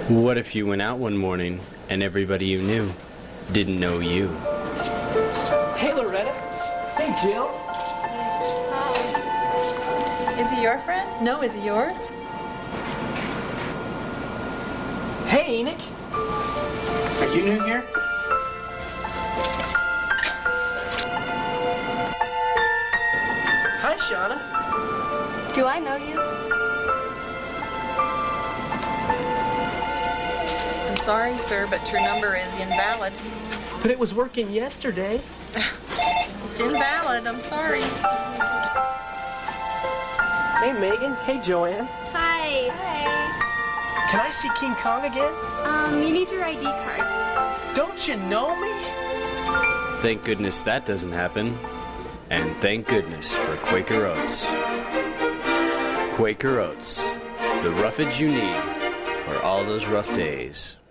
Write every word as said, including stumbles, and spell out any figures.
What if you went out one morning and everybody you knew didn't know you? Hey, Loretta. Hey, Jill. Hi. Is he your friend? No, is he yours? Hey, Enoch. Are you new here? Hi, Shauna. Do I know you? I'm sorry, sir, but your number is invalid. But it was working yesterday. It's invalid. I'm sorry. Hey, Megan. Hey, Joanne. Hi. Hi. Can I see King Kong again? Um, you need your I D card. Don't you know me? Thank goodness that doesn't happen. And thank goodness for Quaker Oats. Quaker Oats, the roughage you need for all those rough days.